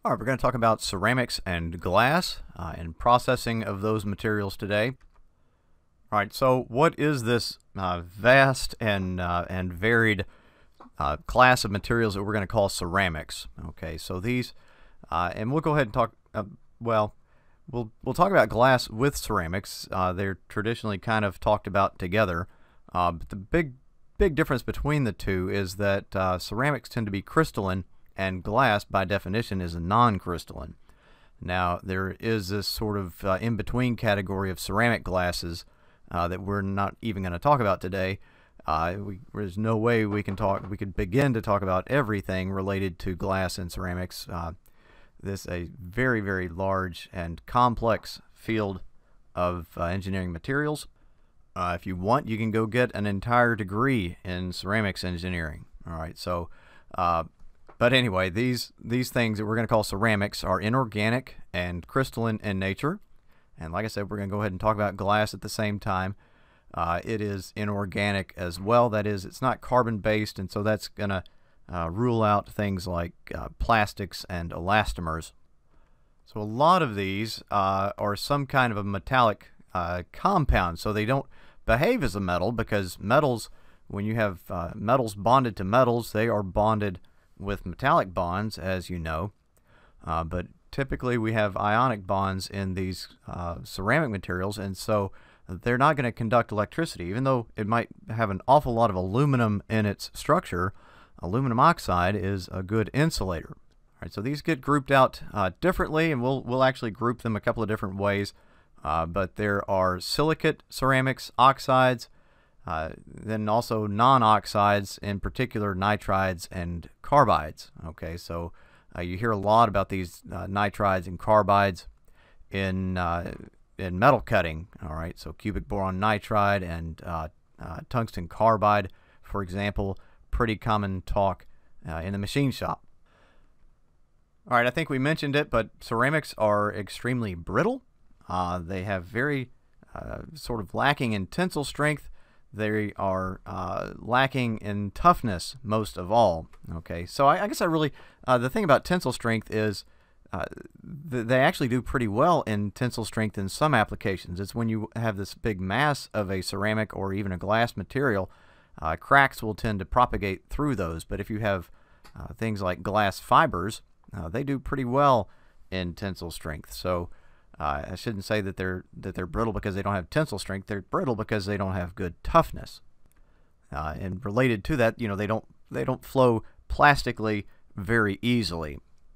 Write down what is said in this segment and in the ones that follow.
All right, we're going to talk about ceramics and glass and processing of those materials today. All right, so what is this vast and varied class of materials that we're going to call ceramics? Okay, so these, and we'll go ahead and talk. Well, we'll talk about glass with ceramics. They're traditionally kind of talked about together, but the big difference between the two is that ceramics tend to be crystalline, and glass, by definition, is a non-crystalline. Now, there is this sort of in-between category of ceramic glasses that we're not even going to talk about today. There's no way we could begin to talk about everything related to glass and ceramics. This is a very, very large and complex field of engineering materials. If you want, you can go get an entire degree in ceramics engineering. All right, so but anyway, these things that we're going to call ceramics are inorganic and crystalline in nature. And like I said, we're going to go ahead and talk about glass at the same time. It is inorganic as well. That is, it's not carbon-based, and so that's going to rule out things like plastics and elastomers. So a lot of these are some kind of a metallic compound, so they don't behave as a metal, because metals, when you have metals bonded to metals, they are bonded with metallic bonds, as you know, but typically we have ionic bonds in these ceramic materials, and so they're not going to conduct electricity. Even though it might have an awful lot of aluminum in its structure, aluminum oxide is a good insulator. All right, so these get grouped out differently, and we'll actually group them a couple of different ways, but there are silicate ceramics, oxides, then also non-oxides, in particular nitrides and carbides. Okay, so you hear a lot about these nitrides and carbides in metal cutting. All right, so cubic boron nitride and tungsten carbide, for example, pretty common talk in the machine shop. All right, I think we mentioned it, but ceramics are extremely brittle. They have very sort of lacking in tensile strength. They are lacking in toughness most of all. Okay, so I guess the thing about tensile strength is they actually do pretty well in tensile strength in some applications. It's when you have this big mass of a ceramic or even a glass material, cracks will tend to propagate through those. But if you have things like glass fibers, they do pretty well in tensile strength. So I shouldn't say that they're brittle because they don't have tensile strength. They're brittle because they don't have good toughness. And related to that, they don't flow plastically very easily.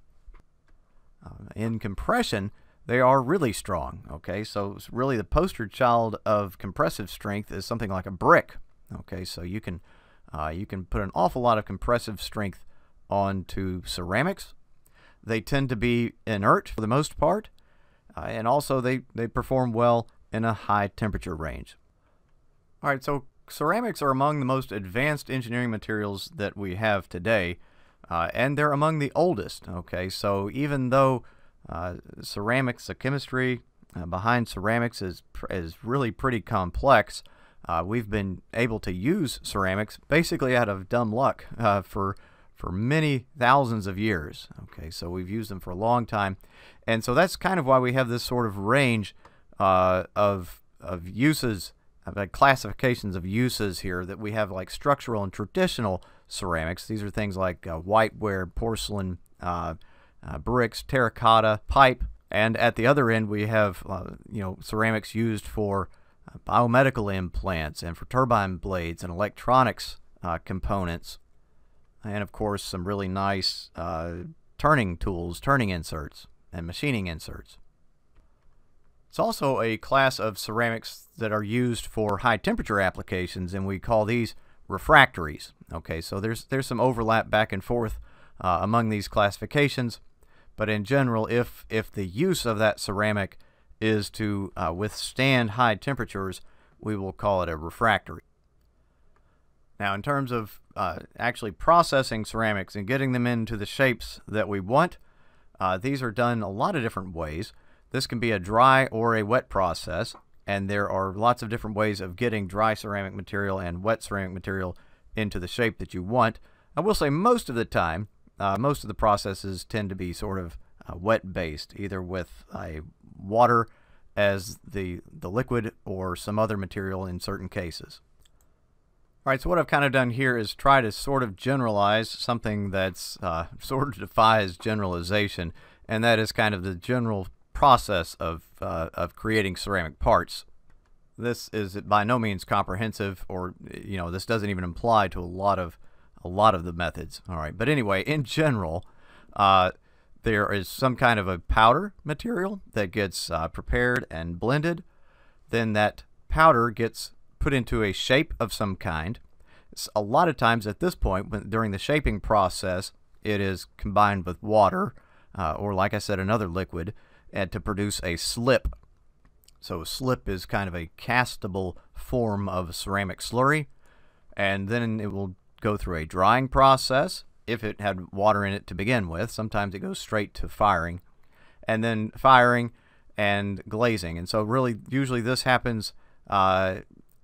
In compression, they are really strong. Okay, so really the poster child of compressive strength is something like a brick. Okay, so you can put an awful lot of compressive strength onto ceramics. They tend to be inert for the most part. And also they perform well in a high temperature range. All right, so ceramics are among the most advanced engineering materials that we have today, and they're among the oldest. Okay, so even though ceramics, the chemistry behind ceramics is really pretty complex, we've been able to use ceramics basically out of dumb luck for many thousands of years. Okay, so we've used them for a long time, and so that's kind of why we have this sort of range of uses, classifications of uses here, that we have like structural and traditional ceramics. These are things like whiteware, porcelain, bricks, terracotta, pipe, and at the other end we have ceramics used for biomedical implants and for turbine blades and electronics components. And of course, some really nice turning tools, turning inserts, and machining inserts. It's also a class of ceramics that are used for high temperature applications, and we call these refractories. Okay, so there's some overlap back and forth among these classifications, but in general, if the use of that ceramic is to withstand high temperatures, we will call it a refractory. Now, in terms of actually processing ceramics and getting them into the shapes that we want, these are done a lot of different ways. This can be a dry or a wet process, and there are lots of different ways of getting dry ceramic material and wet ceramic material into the shape that you want. I will say most of the time, most of the processes tend to be sort of wet-based, either with water as the liquid or some other material in certain cases. All right, so what I've kind of done here is try to sort of generalize something that's sort of defies generalization, and that is kind of the general process of creating ceramic parts. This is by no means comprehensive, or this doesn't even apply to a lot of the methods. All right, but anyway, in general, there is some kind of a powder material that gets prepared and blended. Then that powder gets put into a shape of some kind. A lot of times at this point, during the shaping process, it is combined with water, or like I said, another liquid, and to produce a slip. So a slip is kind of a castable form of ceramic slurry, and then it will go through a drying process. If it had water in it to begin with, sometimes it goes straight to firing, and then firing and glazing. And so really, usually this happens, the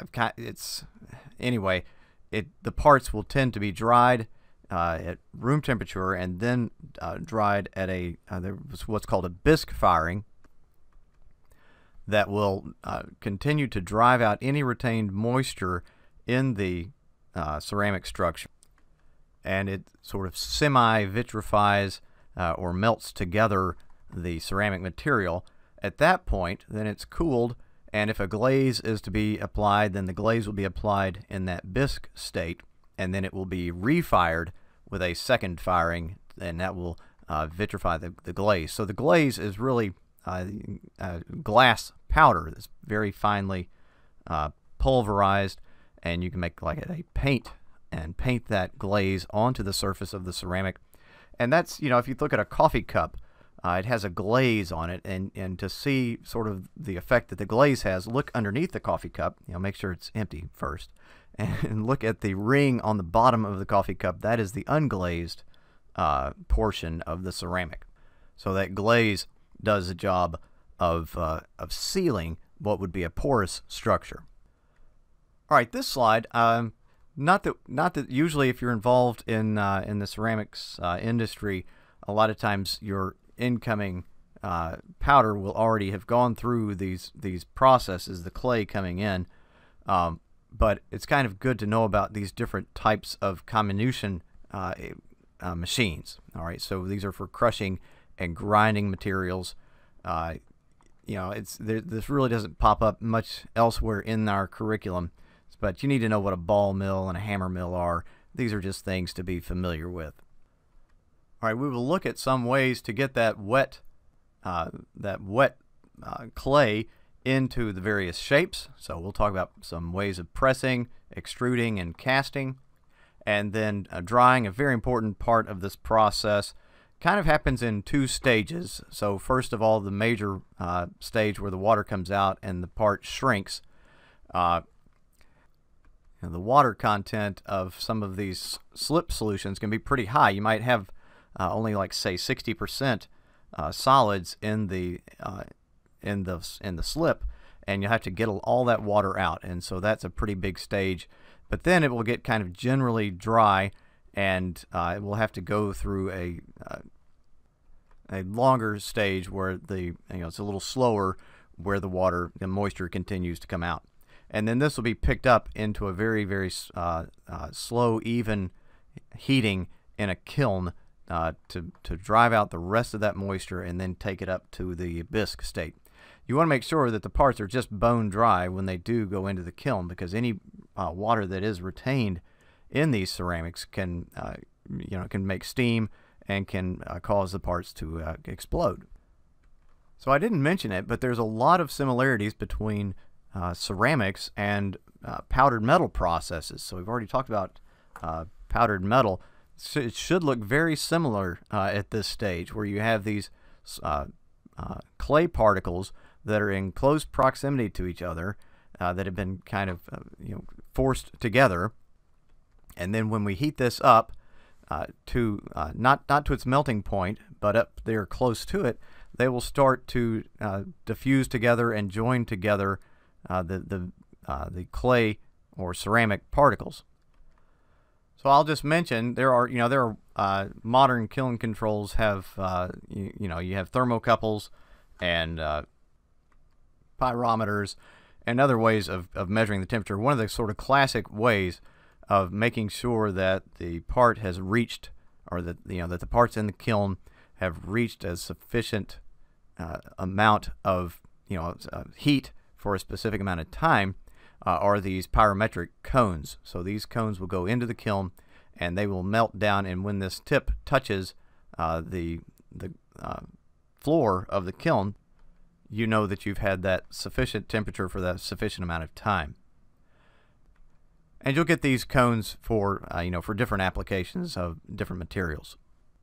parts will tend to be dried at room temperature, and then dried at what's called a bisque firing that will continue to drive out any retained moisture in the ceramic structure. And it sort of semi-vitrifies or melts together the ceramic material. At that point, then it's cooled, and if a glaze is to be applied, then the glaze will be applied in that bisque state, and then it will be refired with a second firing, and that will vitrify the glaze. So the glaze is really glass powder that's very finely pulverized, and you can make like a paint and paint that glaze onto the surface of the ceramic. And that's, if you look at a coffee cup, it has a glaze on it, and to see sort of the effect that the glaze has, look underneath the coffee cup, make sure it's empty first, and look at the ring on the bottom of the coffee cup. That is the unglazed portion of the ceramic. So that glaze does the job of sealing what would be a porous structure. All right, this slide, not that usually if you're involved in the ceramics industry, a lot of times your incoming powder will already have gone through these processes, the clay coming in, but it's kind of good to know about these different types of comminution machines. All right, so these are for crushing and grinding materials. This really doesn't pop up much elsewhere in our curriculum, but you need to know what a ball mill and a hammer mill are. These are just things to be familiar with. All right, we will look at some ways to get that wet clay into the various shapes. So we'll talk about some ways of pressing, extruding, and casting. And then drying, a very important part of this process, kind of happens in two stages. So first of all, the major stage where the water comes out and the part shrinks. The water content of some of these slip solutions can be pretty high. You might have only, like, say, 60% solids in the slip, and you have to get all that water out, and so that's a pretty big stage. But then it will get kind of generally dry, and it will have to go through a longer stage where it's a little slower, where the moisture continues to come out. And then this will be picked up into a very, very slow, even heating in a kiln to drive out the rest of that moisture and then take it up to the bisque state. You want to make sure that the parts are just bone dry when they do go into the kiln, because any water that is retained in these ceramics can make steam and can cause the parts to explode. So I didn't mention it, but there's a lot of similarities between ceramics and powdered metal processes. So we've already talked about powdered metal. So it should look very similar at this stage, where you have these clay particles that are in close proximity to each other, that have been kind of forced together. And then when we heat this up to not to its melting point, but up there close to it, they will start to diffuse together and join together the clay or ceramic particles. So I'll just mention there are modern kiln controls have you have thermocouples and pyrometers and other ways of measuring the temperature. One of the sort of classic ways of making sure that the part has reached, or that that the parts in the kiln have reached a sufficient amount of heat for a specific amount of time, are these pyrometric cones. So these cones will go into the kiln and they will melt down, and when this tip touches the floor of the kiln, you know that you've had that sufficient temperature for that sufficient amount of time. And you'll get these cones for for different applications of different materials.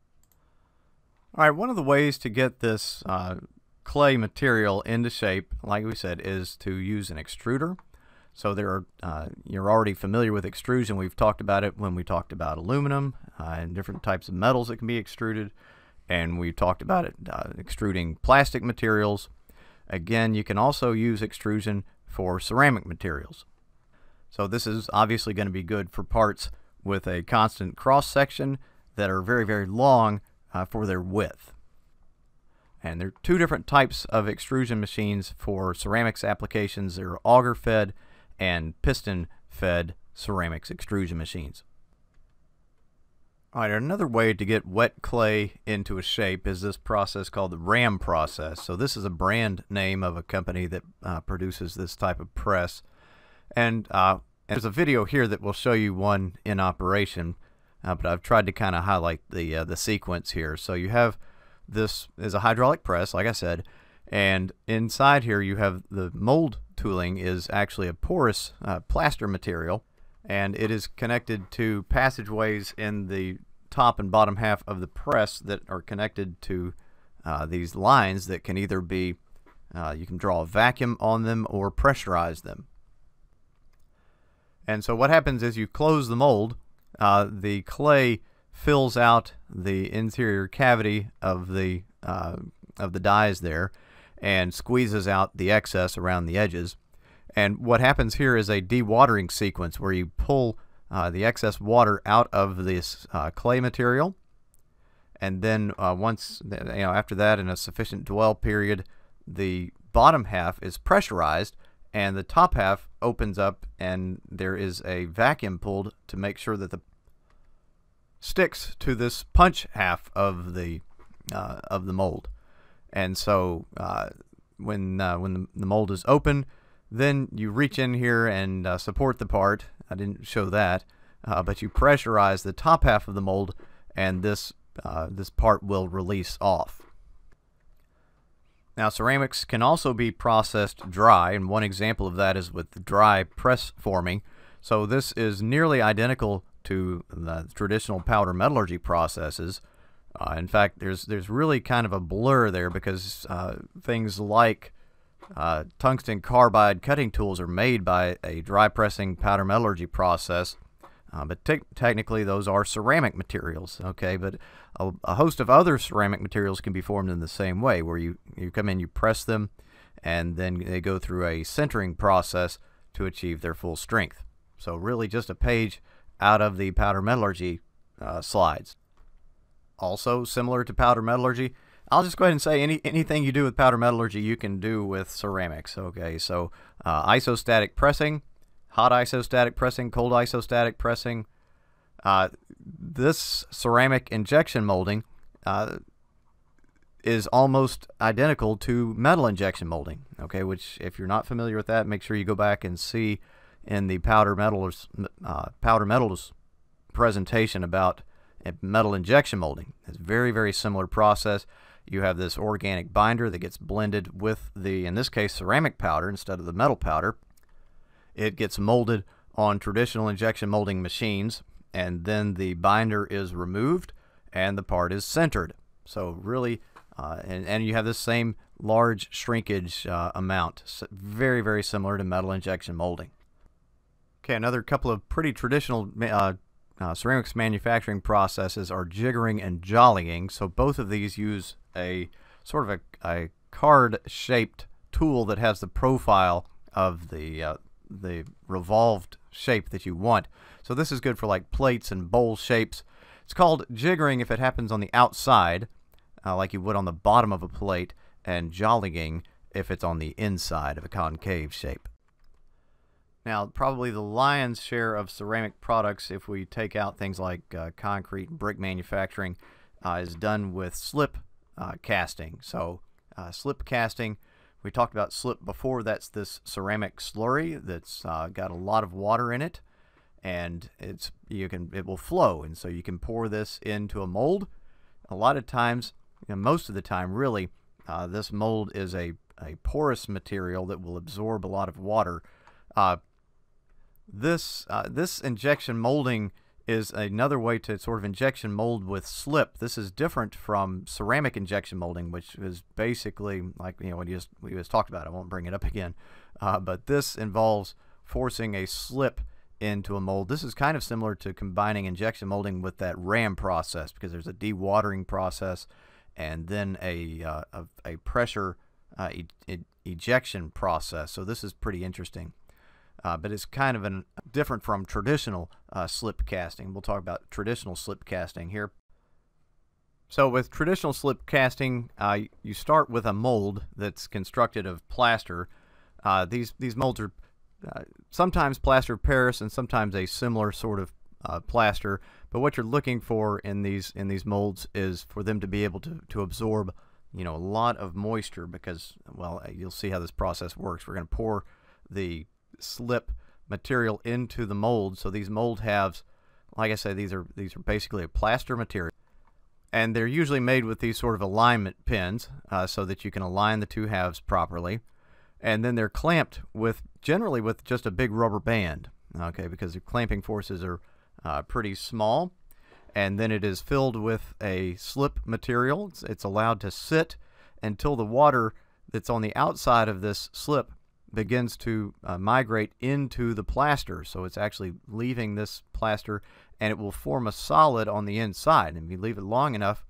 All right, one of the ways to get this clay material into shape, like we said, is to use an extruder. So there are, you're already familiar with extrusion. We've talked about it when we talked about aluminum and different types of metals that can be extruded, and we've talked about it extruding plastic materials. Again, you can also use extrusion for ceramic materials. So this is obviously going to be good for parts with a constant cross section that are very, very long for their width. And there are two different types of extrusion machines for ceramics applications. There are auger-fed and piston-fed ceramics extrusion machines. All right, another way to get wet clay into a shape is this process called the RAM process. So this is a brand name of a company that produces this type of press. And there's a video here that will show you one in operation, but I've tried to kind of highlight the sequence here. So you have, this is a hydraulic press, like I said, and inside here you have the mold tooling is actually a porous plaster material, and it is connected to passageways in the top and bottom half of the press that are connected to these lines that can either be, you can draw a vacuum on them or pressurize them. And so what happens is you close the mold, the clay fills out the interior cavity of the dies there and squeezes out the excess around the edges. And what happens here is a dewatering sequence where you pull the excess water out of this clay material, and then once after that, in a sufficient dwell period, the bottom half is pressurized and the top half opens up, and there is a vacuum pulled to make sure that the sticks to this punch half of the mold. And so when the mold is open, then you reach in here and support the part. I didn't show that, but you pressurize the top half of the mold, and this part will release off. Now, ceramics can also be processed dry, and one example of that is with dry press forming. So this is nearly identical to the traditional powder metallurgy processes. In fact, there's really kind of a blur there, because things like tungsten carbide cutting tools are made by a dry pressing powder metallurgy process, but technically those are ceramic materials, okay? But a host of other ceramic materials can be formed in the same way, where you come in, you press them, and then they go through a sintering process to achieve their full strength. So really just a page out of the powder metallurgy slides. Also similar to powder metallurgy, I'll just go ahead and say anything you do with powder metallurgy you can do with ceramics. Okay, so isostatic pressing, hot isostatic pressing, cold isostatic pressing. This ceramic injection molding is almost identical to metal injection molding. Okay, which, if you're not familiar with that, make sure you go back and see in the powder metals presentation about metal injection molding. It's a very, very similar process. You have this organic binder that gets blended with the, in this case, ceramic powder instead of the metal powder. It gets molded on traditional injection molding machines, and then the binder is removed and the part is sintered. So really, and you have this same large shrinkage amount. So very, very similar to metal injection molding. Okay, another couple of pretty traditional ceramics manufacturing processes are jiggering and jollying. So both of these use a sort of a card-shaped tool that has the profile of the the revolved shape that you want. So this is good for like plates and bowl shapes. It's called jiggering if it happens on the outside, like you would on the bottom of a plate, and jollying if it's on the inside of a concave shape. Now, probably the lion's share of ceramic products, if we take out things like concrete and brick manufacturing, is done with slip casting. So slip casting, we talked about slip before. That's this ceramic slurry that's got a lot of water in it, and it will flow, and so you can pour this into a mold. A lot of times, most of the time really, this mold is a porous material that will absorb a lot of water. This injection molding is another way to sort of injection mold with slip. This is different from ceramic injection molding, which is basically like what we just talked about. I won't bring it up again, but this involves forcing a slip into a mold. This is kind of similar to combining injection molding with that RAM process, because there's a dewatering process and then a pressure ejection process. So this is pretty interesting. But it's kind of different from traditional slip casting. We'll talk about traditional slip casting here. So with traditional slip casting, you start with a mold that's constructed of plaster. These molds are sometimes plaster of Paris and sometimes a similar sort of plaster. But what you're looking for in these molds is for them to be able to absorb a lot of moisture, because, well, you'll see how this process works. We're going to pour the slip material into the mold. So these mold halves, like I said, these are basically a plaster material, and they're usually made with these sort of alignment pins, so that you can align the two halves properly. And then they're clamped generally with just a big rubber band, okay, because the clamping forces are pretty small. And then it is filled with a slip material. It's allowed to sit until the water that's on the outside of this slip begins to migrate into the plaster. So it's actually leaving this plaster, and it will form a solid on the inside. And if you leave it long enough,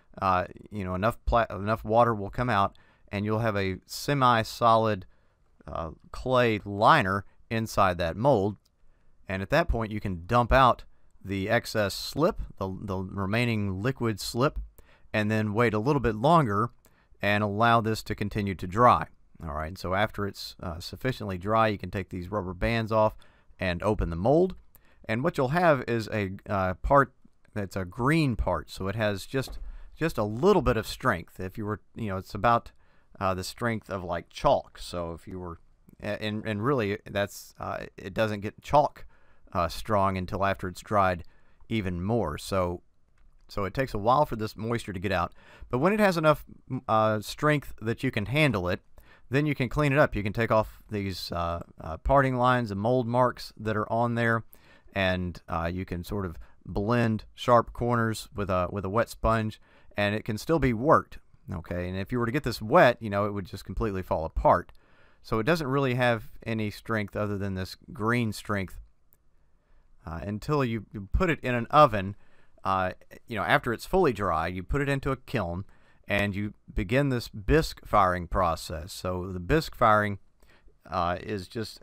enough water will come out, and you'll have a semi-solid clay liner inside that mold. And at that point, you can dump out the excess slip, the remaining liquid slip, and then wait a little bit longer and allow this to continue to dry. All right, so after it's sufficiently dry, you can take these rubber bands off and open the mold. And what you'll have is a part that's a green part, so it has just a little bit of strength. If you were, it's about the strength of like chalk. So if you were, and really that's it doesn't get chalk strong until after it's dried even more. So it takes a while for this moisture to get out. But when it has enough strength that you can handle it, then you can clean it up. You can take off these parting lines and mold marks that are on there, and you can sort of blend sharp corners with a wet sponge, and it can still be worked. Okay, and if you were to get this wet, it would just completely fall apart. So it doesn't really have any strength other than this green strength until you put it in an oven. After it's fully dry, you put it into a kiln, and you begin this bisque firing process. So the bisque firing is just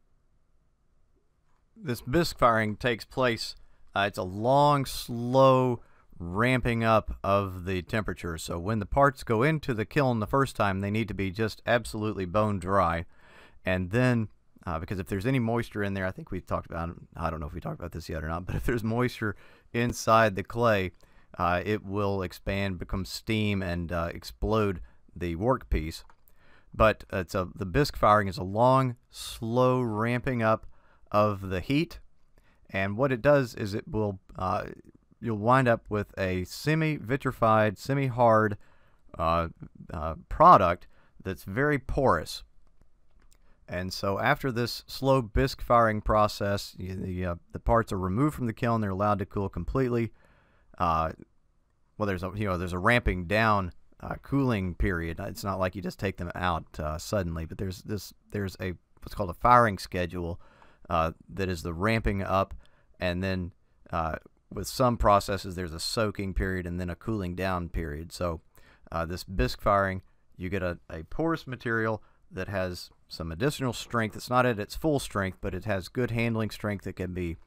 this bisque firing takes place, it's a long, slow ramping up of the temperature. So when the parts go into the kiln the first time, they need to be just absolutely bone dry. And then, because if there's any moisture in there, I think we talked about, I don't know if we talked about this yet or not, but if there's moisture inside the clay, it will expand, become steam, and explode the workpiece. But the bisque firing is a long, slow ramping up of the heat, and what it does is it will you'll wind up with a semi-vitrified, semi-hard product that's very porous. And so after this slow bisque firing process, the parts are removed from the kiln. They're allowed to cool completely. Well, there's a ramping down cooling period. It's not like you just take them out suddenly, but there's what's called a firing schedule that is the ramping up, and then with some processes there's a soaking period and then a cooling down period. So this bisque firing, you get a porous material that has some additional strength. It's not at its full strength, but it has good handling strength. It can be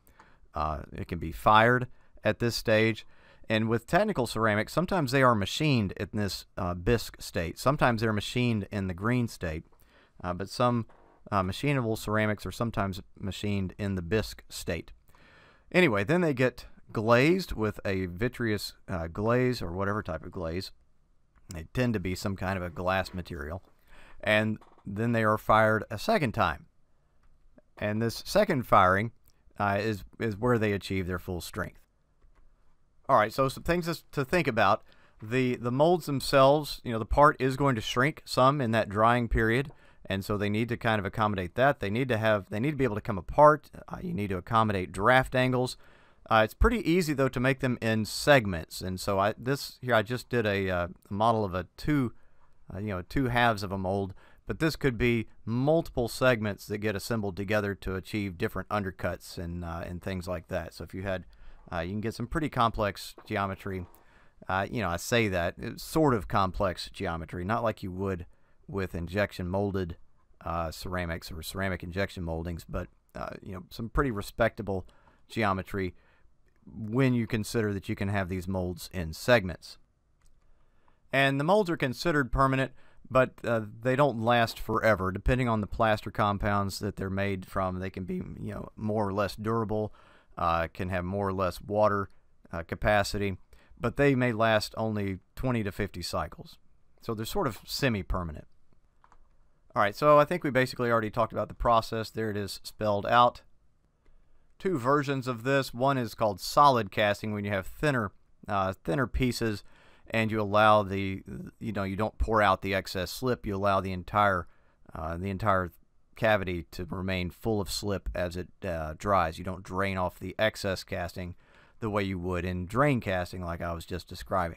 fired at this stage. And with technical ceramics, sometimes they are machined in this bisque state. Sometimes they're machined in the green state. But some machinable ceramics are sometimes machined in the bisque state. Anyway, then they get glazed with a vitreous glaze or whatever type of glaze. They tend to be some kind of a glass material. And then they are fired a second time. And this second firing is where they achieve their full strength. All right, so some things to think about. The molds themselves, the part is going to shrink some in that drying period, and so they need to kind of accommodate that. They need to be able to come apart. You need to accommodate draft angles. It's pretty easy though to make them in segments, and so I just did a model of two halves of a mold, but this could be multiple segments that get assembled together to achieve different undercuts and things like that. So if you had, you can get some pretty complex geometry. I say that it's sort of complex geometry, not like you would with injection molded ceramics or ceramic injection moldings, but some pretty respectable geometry when you consider that you can have these molds in segments. And the molds are considered permanent, but they don't last forever. Depending on the plaster compounds that they're made from, they can be more or less durable, can have more or less water capacity, but they may last only 20 to 50 cycles. So they're sort of semi-permanent. All right, so I think we basically already talked about the process. There it is spelled out. Two versions of this. One is called solid casting, when you have thinner pieces, and you allow you don't pour out the excess slip. You allow the entire cavity to remain full of slip as it dries. You don't drain off the excess casting the way you would in drain casting, like I was just describing.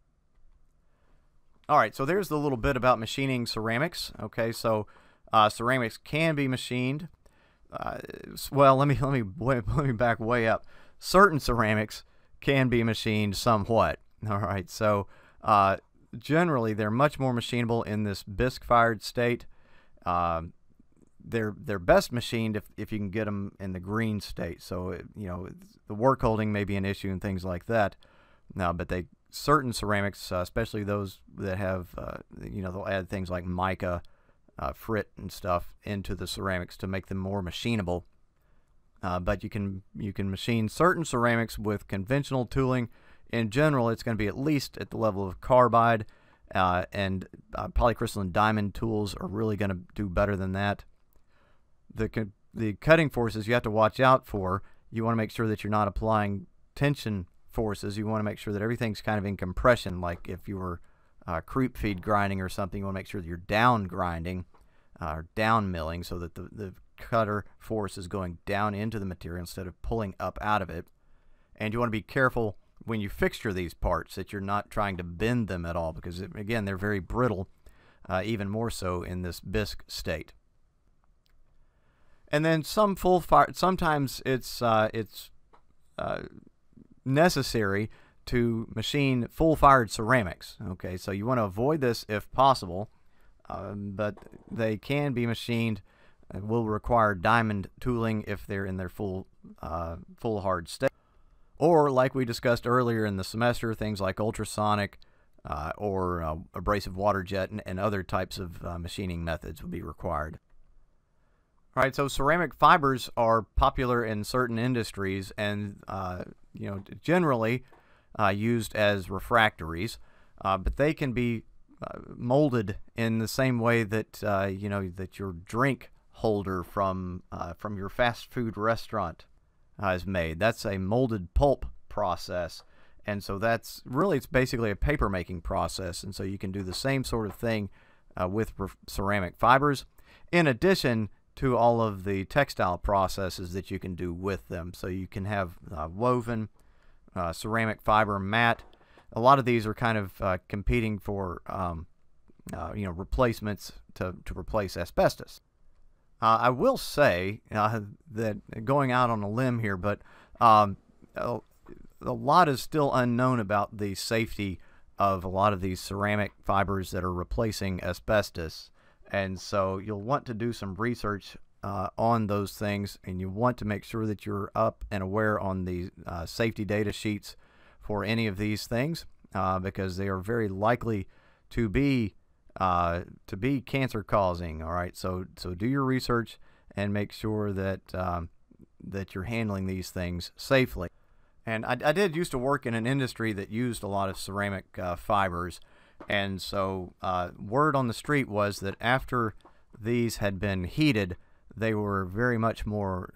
All right, so there's the little bit about machining ceramics. Okay, so ceramics can be machined. Well, let me back way up. Certain ceramics can be machined somewhat. All right, so generally they're much more machinable in this bisque-fired state. They're best machined if you can get them in the green state. So the work holding may be an issue and things like that. No, but certain ceramics, especially those that have they'll add things like mica, frit and stuff into the ceramics to make them more machinable. But you can machine certain ceramics with conventional tooling. In general, it's going to be at least at the level of carbide, and polycrystalline diamond tools are really going to do better than that. The cutting forces you have to watch out for. You want to make sure that you're not applying tension forces. You want to make sure that everything's kind of in compression, like if you were creep feed grinding or something. You want to make sure that you're down grinding or down milling, so that the cutter force is going down into the material instead of pulling up out of it. And you want to be careful when you fixture these parts that you're not trying to bend them at all, because again, they're very brittle, even more so in this bisque state. And then sometimes it's necessary to machine full-fired ceramics. Okay, so you want to avoid this if possible, but they can be machined. Will require diamond tooling if they're in their full hard state. Or, like we discussed earlier in the semester, things like ultrasonic or abrasive water jet and other types of machining methods would be required. All right, so ceramic fibers are popular in certain industries and generally used as refractories, but they can be molded in the same way that that your drink holder from your fast food restaurant is made. That's a molded pulp process, and so it's basically a paper making process, and so you can do the same sort of thing with ceramic fibers, in addition to all of the textile processes that you can do with them. So you can have woven, ceramic fiber mat. A lot of these are kind of competing for replacements to replace asbestos. I will say that, going out on a limb here, but a lot is still unknown about the safety of a lot of these ceramic fibers that are replacing asbestos. And so you'll want to do some research on those things, and you want to make sure that you're up and aware on the safety data sheets for any of these things, because they are very likely to be cancer causing. All right, so do your research and make sure that that you're handling these things safely. And I did used to work in an industry that used a lot of ceramic fibers, and so word on the street was that after these had been heated, they were very much more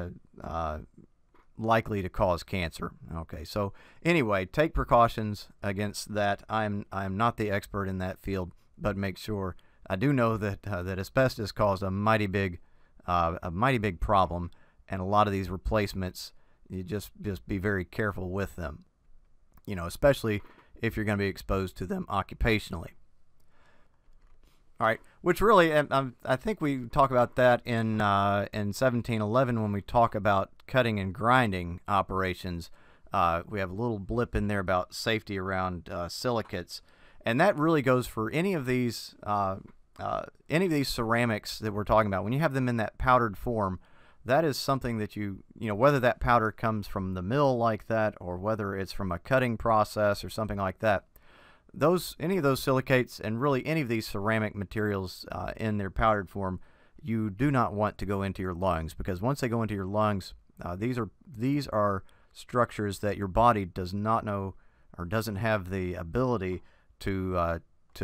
likely to cause cancer. Okay, so anyway, take precautions against that. I'm not the expert in that field, but make sure. I do know that that asbestos caused a mighty big problem, and a lot of these replacements, you just be very careful with them. You know, especially if you're going to be exposed to them occupationally. All right, which really, I think we talk about that in 1711 when we talk about cutting and grinding operations. We have a little blip in there about safety around silicates, and that really goes for any of these ceramics that we're talking about. When you have them in that powdered form, that is something that you know, whether that powder comes from the mill like that or whether it's from a cutting process or something like that, any of those silicates and really any of these ceramic materials in their powdered form, you do not want to go into your lungs, because once they go into your lungs, these are structures that your body does not know or doesn't have the ability to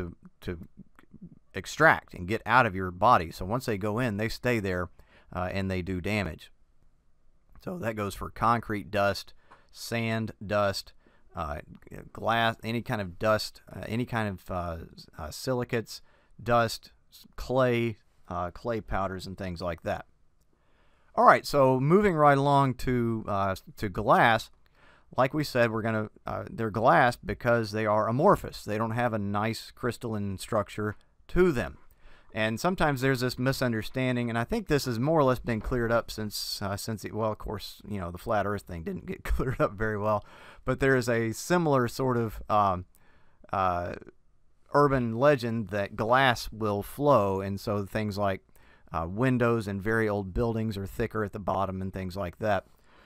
extract and get out of your body. So once they go in, they stay there and they do damage. So that goes for concrete dust, sand dust, glass, any kind of dust, any kind of silicates, dust, clay powders, and things like that. All right, so moving right along to glass. Like we said, they're glass because they are amorphous. They don't have a nice crystalline structure to them. And sometimes there's this misunderstanding, and I think this has more or less been cleared up since well, of course, you know, the flat Earth thing didn't get cleared up very well, but there is a similar sort of urban legend that glass will flow, and so things like windows in very old buildings are thicker at the bottom and things like that.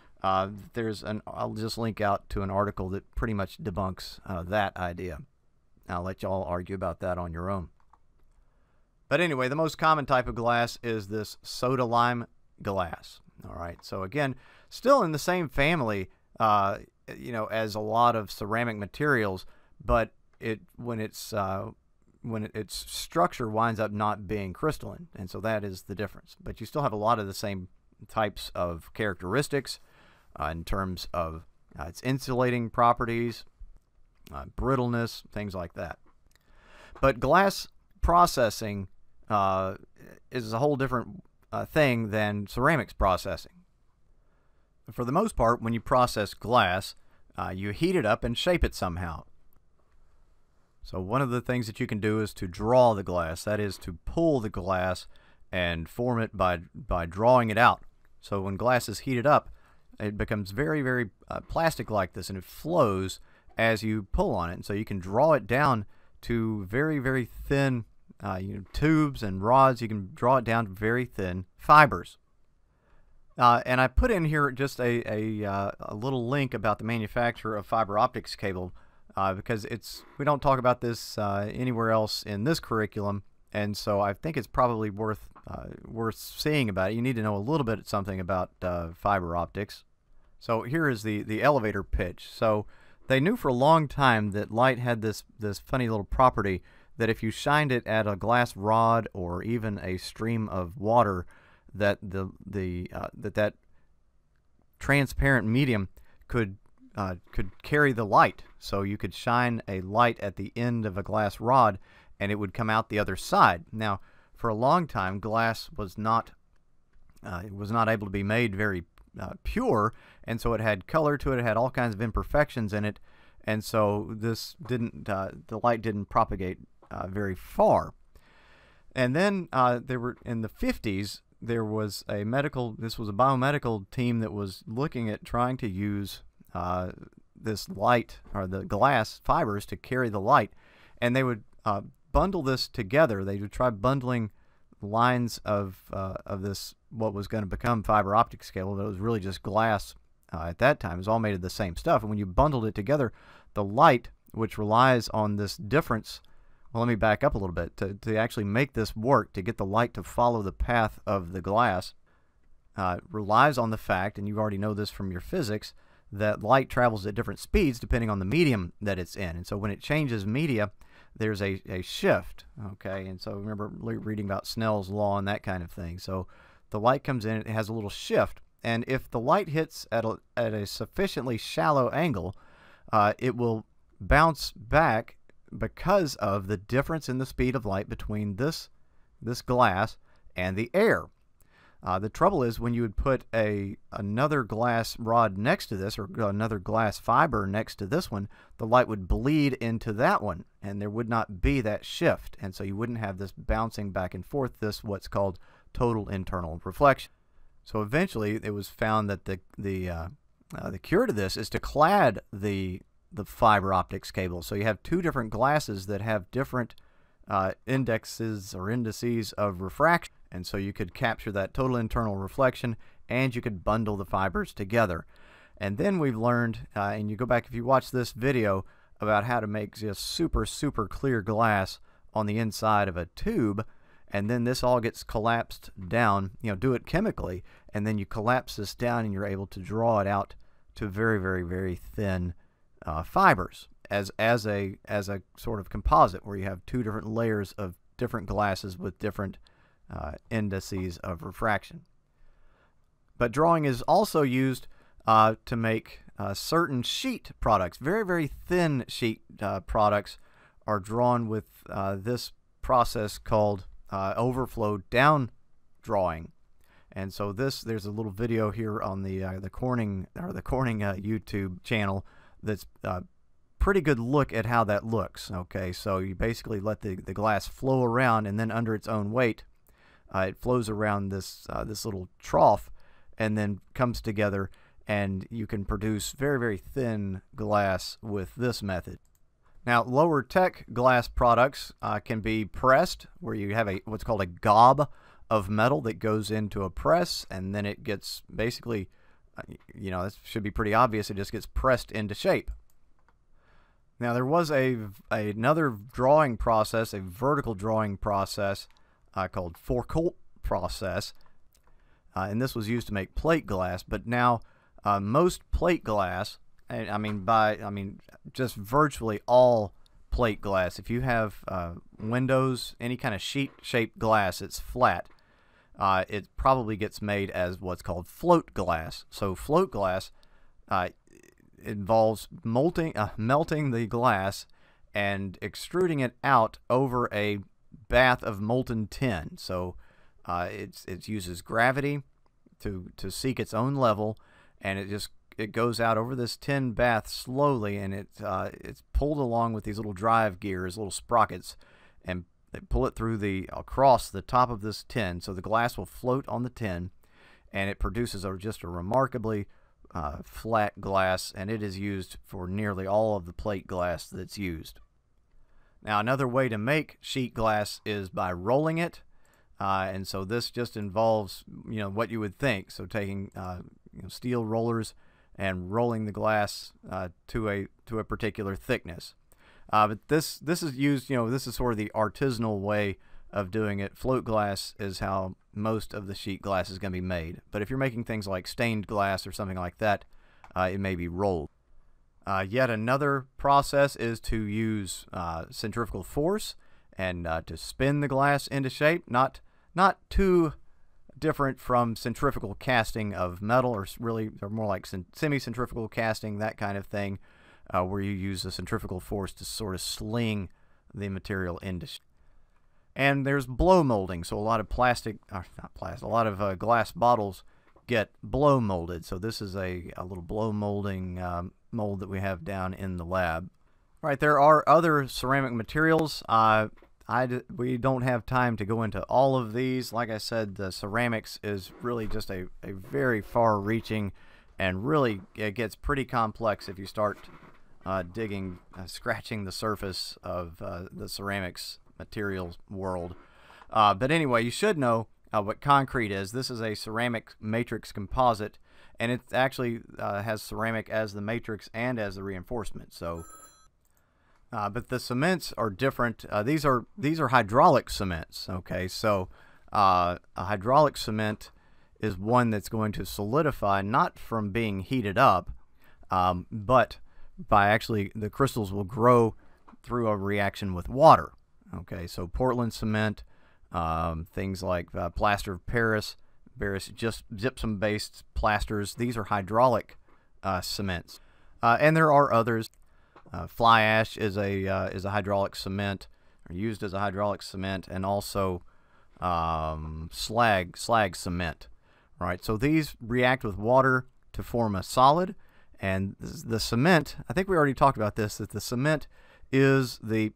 I'll just link out to an article that pretty much debunks that idea. I'll let y'all argue about that on your own. But anyway, the most common type of glass is this soda lime glass. All right, so again, still in the same family, you know, as a lot of ceramic materials, but when its structure winds up not being crystalline, and so that is the difference. But you still have a lot of the same types of characteristics in terms of its insulating properties, brittleness, things like that. But glass processing is a whole different thing than ceramics processing. For the most part, when you process glass, you heat it up and shape it somehow. So one of the things that you can do is to draw the glass, that is to pull the glass and form it by drawing it out. So when glass is heated up, it becomes very, very plastic like this, and it flows as you pull on it. And so you can draw it down to very, very thin tubes and rods. You can draw it down to very thin fibers. And I put in here just a little link about the manufacture of fiber optics cable, because we don't talk about this anywhere else in this curriculum, and so I think it's probably worth seeing about it. You need to know a little bit something about fiber optics. So here is the elevator pitch. So they knew for a long time that light had this funny little property that if you shined it at a glass rod or even a stream of water, that that transparent medium could carry the light. So you could shine a light at the end of a glass rod and it would come out the other side. Now, for a long time, glass was not able to be made very pure, and so it had color to it. It had all kinds of imperfections in it, and so the light didn't propagate very far. And then there were, in the 50s, there was this was a biomedical team that was looking at trying to use this light, or the glass fibers, to carry the light, and they would bundle this together. They would try bundling lines of this, what was going to become fiber optics cable, but it was really just glass at that time. It was all made of the same stuff. And when you bundled it together, the light, which relies on this difference, well, let me back up a little bit. To actually make this work, to get the light to follow the path of the glass, relies on the fact, and you already know this from your physics, that light travels at different speeds depending on the medium that it's in. And so when it changes media, there's a shift, okay? And so remember reading about Snell's law and that kind of thing. So the light comes in, it has a little shift, and if the light hits at a sufficiently shallow angle, it will bounce back because of the difference in the speed of light between this glass and the air. The trouble is when you would put another glass rod next to this, or another glass fiber next to this one, the light would bleed into that one, and there would not be that shift, and so you wouldn't have this bouncing back and forth, this what's called total internal reflection. So eventually it was found that the cure to this is to clad the fiber optics cable. So you have two different glasses that have different indices of refraction, and so you could capture that total internal reflection, and you could bundle the fibers together. And then we've learned, and you go back if you watch this video, about how to make just super clear glass on the inside of a tube, and then this all gets collapsed down. Do it chemically, and then you collapse this down, and you're able to draw it out to very thin fibers as a sort of composite, where you have two different layers of different glasses with different indices of refraction. But drawing is also used to make certain sheet products. Very thin sheet products are drawn with this process called overflow down drawing. And so there's a little video here on the Corning YouTube channel that's pretty good look at how that looks. Okay, so you basically let the glass flow around, and then under its own weight, it flows around this little trough, and then comes together, and you can produce very thin glass with this method. Now, lower tech glass products can be pressed, where you have what's called a gob of metal that goes into a press, and then it gets basically, this should be pretty obvious, it just gets pressed into shape. Now, there was another drawing process, a vertical drawing process called Foucault process, and this was used to make plate glass. But now most plate glass, just virtually all plate glass, if you have windows, any kind of sheet-shaped glass, it's flat. It probably gets made as what's called float glass. So float glass involves melting the glass and extruding it out over a bath of molten tin. So it uses gravity to seek its own level, and it goes out over this tin bath slowly, and it's pulled along with these little drive gears, little sprockets, and they pull it through across the top of this tin, so the glass will float on the tin, and it produces just a remarkably flat glass, and it is used for nearly all of the plate glass that's used. Now, another way to make sheet glass is by rolling it, and so this just involves what you would think. So taking steel rollers and rolling the glass to a particular thickness. But this is used, this is sort of the artisanal way of doing it. Float glass is how most of the sheet glass is going to be made. But if you're making things like stained glass or something like that, it may be rolled. Yet another process is to use centrifugal force and to spin the glass into shape. Not too different from centrifugal casting of metal, or really they're more like semi-centrifugal casting, that kind of thing, where you use the centrifugal force to sort of sling the material into shape. And there's blow molding. So a lot of a lot of glass bottles get blow molded. So this is a little blow molding mold that we have down in the lab. All right, there are other ceramic materials. We don't have time to go into all of these. Like I said, the ceramics is really just a very far-reaching, and really it gets pretty complex if you start scratching the surface of the ceramics materials world. But anyway, you should know what concrete is. This is a ceramic matrix composite, and it actually has ceramic as the matrix and as the reinforcement. So, but the cements are different. These are hydraulic cements. Okay, so a hydraulic cement is one that's going to solidify not from being heated up, but by actually the crystals will grow through a reaction with water. Okay, so Portland cement, things like plaster of Paris, various just gypsum-based plasters. These are hydraulic cements, and there are others. Fly ash is a hydraulic cement, or used as a hydraulic cement, and also slag cement. Right, so these react with water to form a solid, and the cement, I think we already talked about this, that the cement is the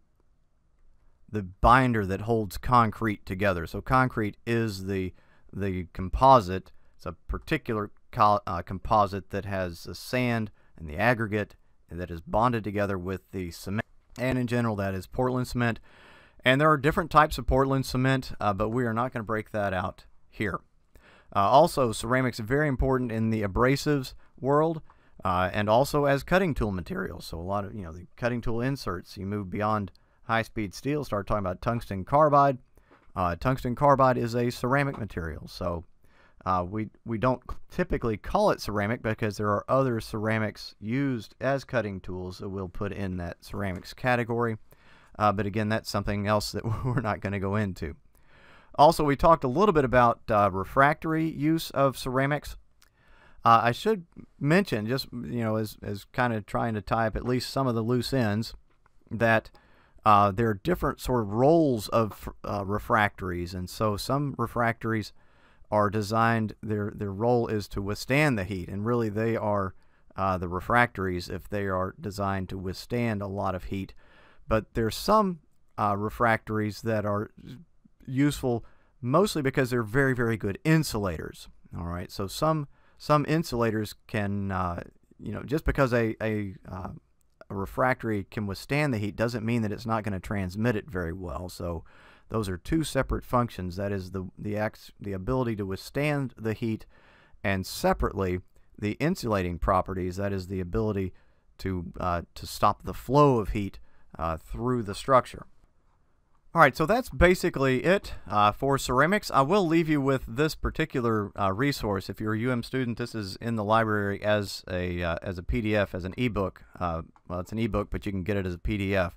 binder that holds concrete together. So concrete is the composite. It's a particular composite that has the sand and the aggregate that is bonded together with the cement. And in general, that is Portland cement. And there are different types of Portland cement, but we are not going to break that out here. Also, ceramics are very important in the abrasives world, and also as cutting tool materials. So a lot of, the cutting tool inserts, you move beyond high-speed steel, start talking about tungsten carbide. Tungsten carbide is a ceramic material. So we don't typically call it ceramic because there are other ceramics used as cutting tools that we'll put in that ceramics category. But again, that's something else that we're not going to go into. Also, we talked a little bit about refractory use of ceramics. I should mention, just as kind of trying to tie up at least some of the loose ends, that there are different sort of roles of refractories, and so some refractories are designed, their role is to withstand the heat, and really they are the refractories if they are designed to withstand a lot of heat. But there's some refractories that are useful mostly because they're very, very good insulators. All right, so some insulators can, just because a refractory can withstand the heat doesn't mean that it's not going to transmit it very well. So those are two separate functions. That is the ability to withstand the heat, and separately the insulating properties. That is the ability to stop the flow of heat through the structure. All right, so that's basically it for ceramics. I will leave you with this particular resource. If you're a UM student, this is in the library as a PDF, as an ebook. Well, it's an ebook, but you can get it as a PDF.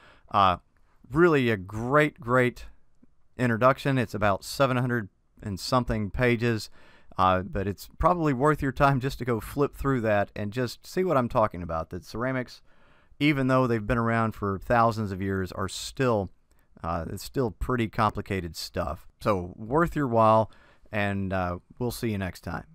Really a great introduction. It's about 700 and something pages, but it's probably worth your time just to go flip through that and just see what I'm talking about. That ceramics, even though they've been around for thousands of years, are still it's still pretty complicated stuff. So worth your while, and we'll see you next time.